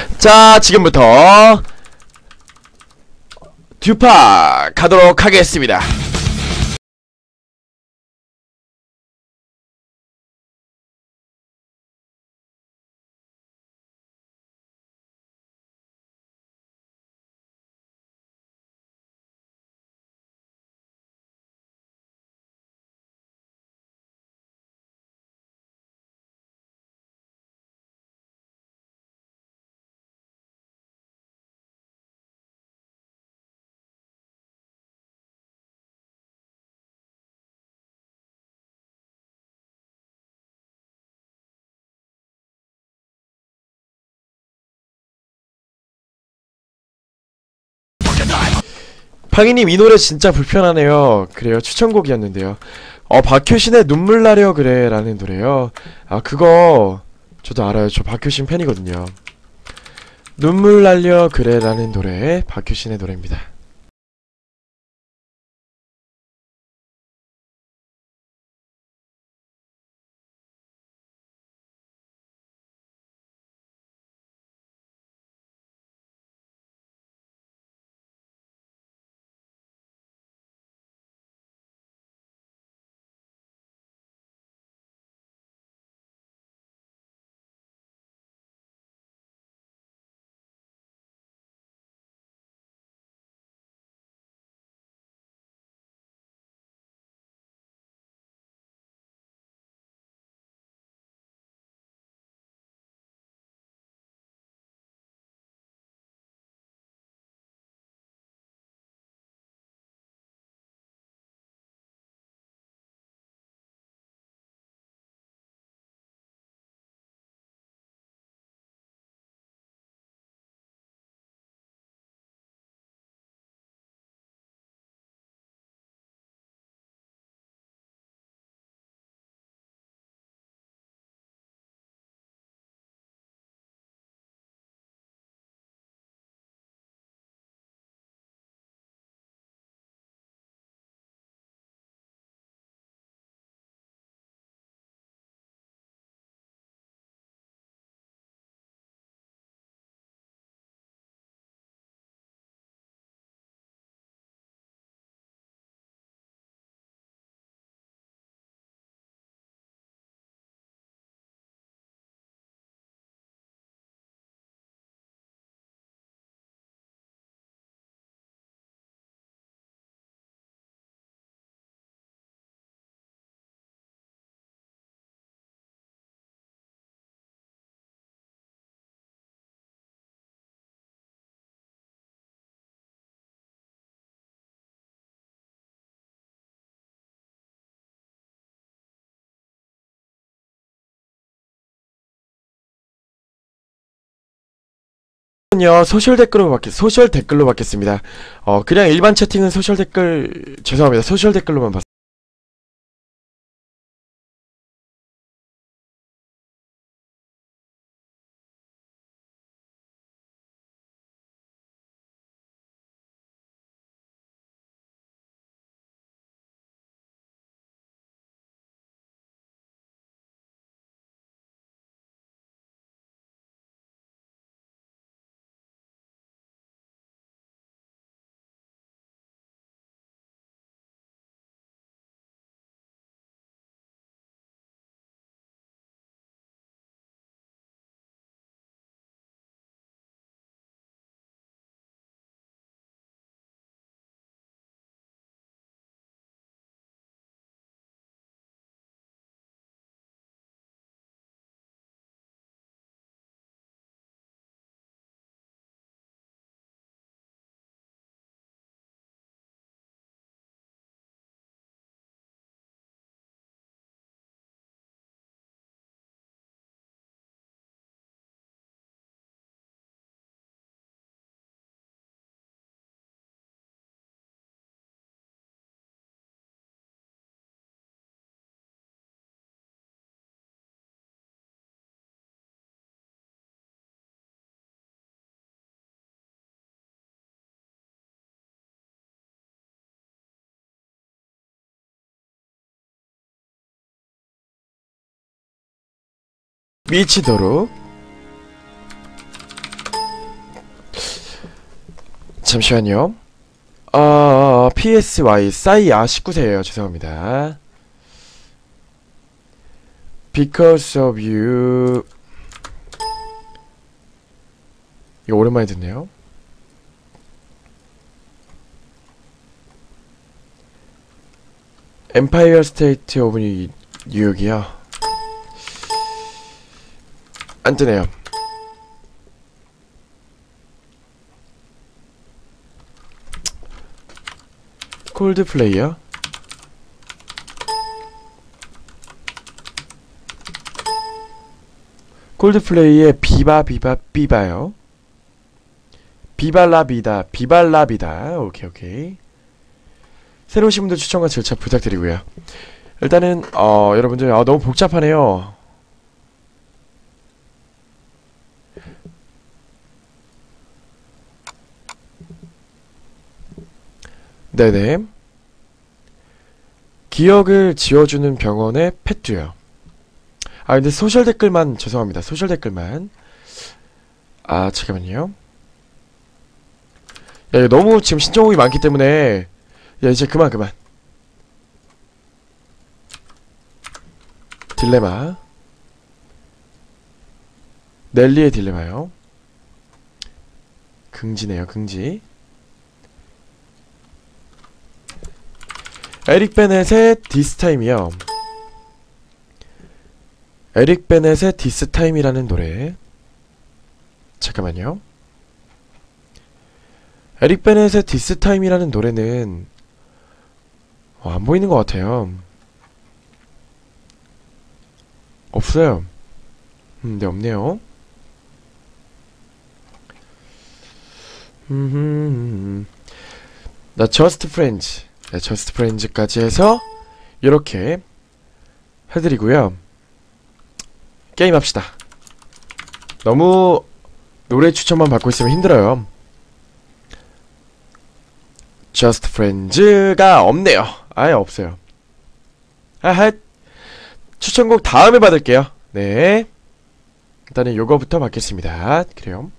자, 지금부터 듀파 가도록 하겠습니다. 팡이님 이 노래 진짜 불편하네요. 그래요, 추천곡이었는데요. 박효신의 눈물 나려 그래 라는 노래요. 아, 그거 저도 알아요. 저 박효신 팬이거든요. 눈물 날려 그래 라는 노래, 박효신의 노래입니다. 소셜 댓글로 받겠습니다. 그냥 일반 채팅은 소셜 댓글 죄송합니다. 소셜 댓글로만 받. 미치도록 잠시만요. PSY 싸이야 19세예요. 죄송합니다. Because of you. 이거 오랜만에 듣네요. 엠파이어 스테이트 오브 뉴욕이요. 안 뜨네요. 콜드플레이요. 콜드플레이의 비바 비바 비바요. 비발라비다 비발라비다. 오케이 오케이. 새로 오신 분들 추천과 절차 부탁드리고요. 일단은 여러분들 너무 복잡하네요. 네네. 기억을 지워주는 병원의 펫듀요. 근데 소셜 댓글만 죄송합니다. 소셜 댓글만. 잠깐만요. 야, 이거 너무 지금 신청곡이 많기 때문에 야 이제 그만. 딜레마. 넬리의 딜레마요. 긍지네요. 긍지. 에릭 베넷의 디스타임이요. 에릭 베넷의 디스타임이라는 노래. 잠깐만요. 에릭 베넷의 디스타임이라는 노래는 안 보이는 것 같아요. 없어요. 네, 없네요. 나 Just Friends. 네, Just Friends까지 해서 이렇게 해드리고요. 게임 합시다. 너무 노래 추천만 받고 있으면 힘들어요. Just Friends가 없네요. 아예 없어요. 추천곡 다음에 받을게요. 네. 일단은 요거부터 받겠습니다. 그래요.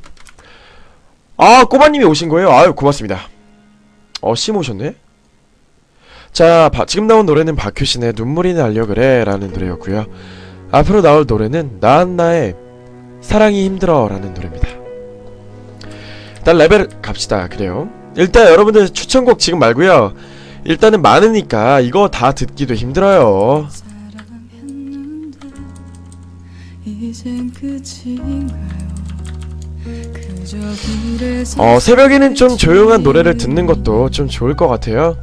꼬마님이 오신 거예요? 아유, 고맙습니다. 심 오셨네? 자, 지금 나온 노래는 박효신의 눈물이 날려 그래 라는 노래였고요. 앞으로 나올 노래는 난 나의 사랑이 힘들어 라는 노래입니다. 일단 레벨 갑시다. 그래요. 일단 여러분들 추천곡 지금 말고요. 일단은 많으니까 이거 다 듣기도 힘들어요. 새벽에는 좀 조용한 노래를 듣는 것도 좀 좋을 것 같아요.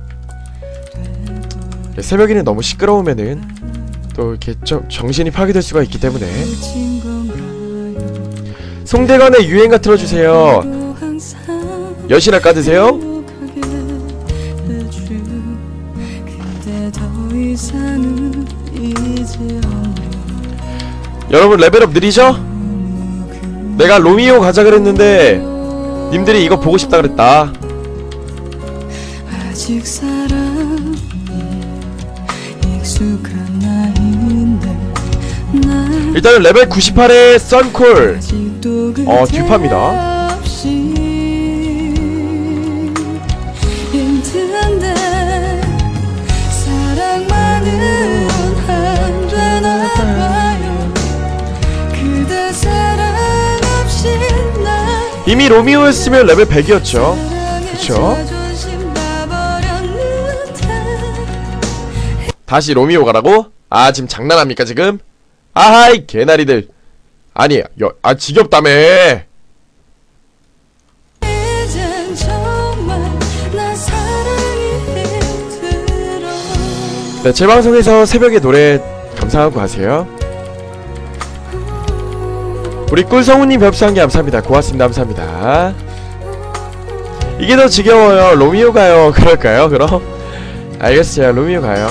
새벽에는 너무 시끄러우면은 또 이렇게 좀 정신이 파괴될 수가 있기 때문에. 송대관의 유행가 틀어주세요. 여신아 까드세요. 여러분 레벨업 느리죠? 내가 로미오 가자 그랬는데 님들이 이거 보고 싶다 그랬다. 일단은 레벨 98의 썬콜 듀파입니다. 이미 로미오였으면 레벨 100이었죠. 그쵸? 다시 로미오 가라고? 지금 장난합니까 지금? 아하이 개나리들. 아니 지겹다며. 네, 제 방송에서 새벽에 노래 감상하고 가세요. 우리 꿀성우님 별풍선 감사합니다. 고맙습니다. 감사합니다. 이게 더 지겨워요. 로미오 가요. 그럴까요 그럼? 알겠어요. 로미오 가요.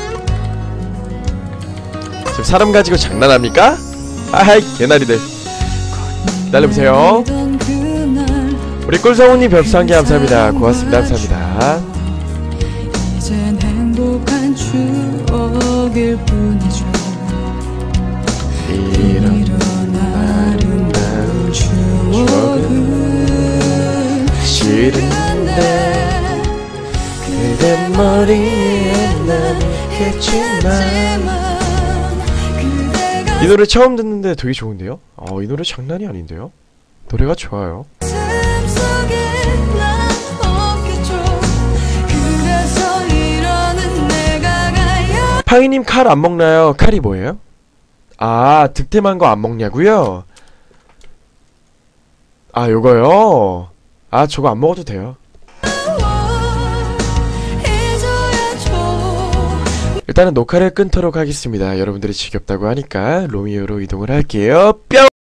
지금 사람 가지고 장난합니까? 아하이 개나리들. 기다려보세요. 우리 꿀성우님 별풍선 감사합니다. 고맙습니다. 감사합니다. 이젠 행복한 추억일 뿐이죠. 이런 아름다운 추억은 싫은 어디에 남겠지만. 이 노래 처음 듣는데 되게 좋은데요? 이 노래 장난이 아닌데요? 노래가 좋아요. 팡이님 칼 안 먹나요? 칼이 뭐예요? 아, 득템한 거 안 먹냐고요? 아, 요거요? 아, 저거 안 먹어도 돼요. 일단은 녹화를 끊도록 하겠습니다. 여러분들이 지겹다고 하니까 로미오로 이동을 할게요. 뿅!